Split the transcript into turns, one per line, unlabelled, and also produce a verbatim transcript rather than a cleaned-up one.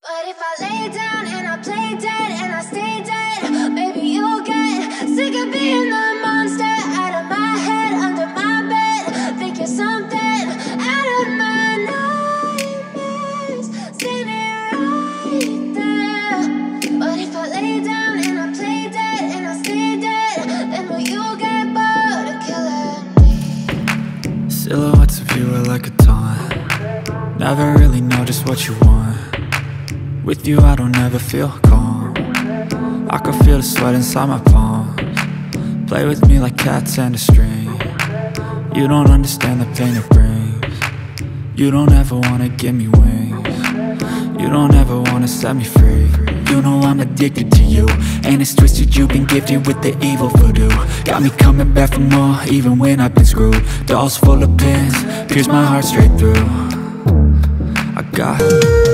But if I lay down and I play dead and I stay dead, maybe you'll get sick of being the monster out of my head, under my bed. Think you're something out of my nightmares, standing right there. But if I lay down and I play dead and I stay dead, then will you get bored of killing me?
Silhouettes of you are like a taunt. Never really know just what you want. With you I don't ever feel calm. I can feel the sweat inside my palms. Play with me like cats and a string. You don't understand the pain it brings. You don't ever wanna give me wings. You don't ever wanna set me free. You know I'm addicted to you, and it's twisted, you've been gifted with the evil voodoo. Got me coming back for more, even when I've been screwed. Dolls full of pins, pierce my heart straight through. I got